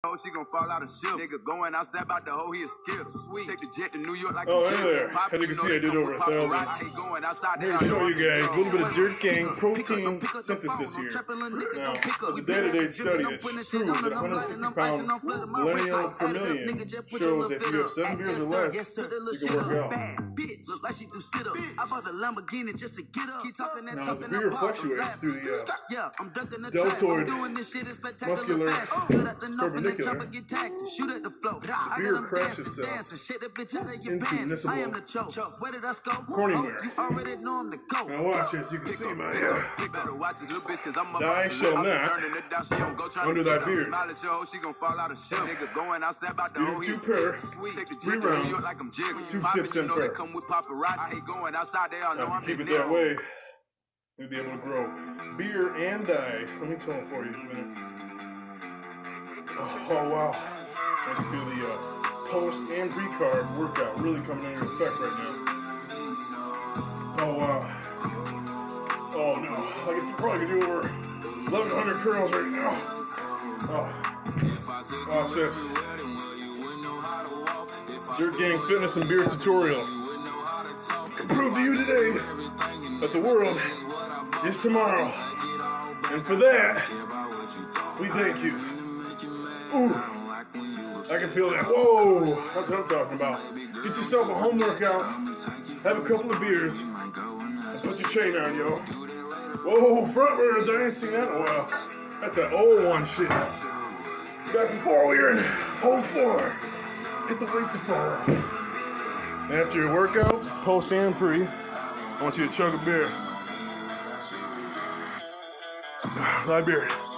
She gon' fall out of ship. Nigga going outside about the hoe, he a skip. Sweet. Take the jet to New York like oh, hey there. As you can see, I did over 1,000. I'm here to show you guys a little bit of Dirt Gang protein synthesis here. Now, as a day-to-day study, it's true that 150 pounds millennial per million shows that if you have 7 beers or less, you can work out. Now, the beer fluctuates through the deltoid muscular perpendicular. The beer crashes into municipal cornware. Now watch this, you can see my thy shall not under thy beard. Beer 2 per, 3 rounds, 2 sips in per. Now if you keep it that way, you'll be able to grow beer and dye. Let me tell them for you in a minute. Oh wow. I can feel the post and pre-carb workout really coming into effect right now. Oh wow. Oh no. I could probably do over 1,100 curls right now. Oh. Watch this. Dirt Gang fitness and beer tutorial. I prove to you today that the world is tomorrow. And for that, we thank you. Ooh. I can feel that. Whoa, that's what I'm talking about. Get yourself a home workout, have a couple of beers, and put your chain on, yo. Whoa, front burners, I ain't seen that in a while. That's that old one shit. Back and forth, we're in hold 4. Get the weights to fall off. After your workout, post and pre, I want you to chug a beer. Thy beer.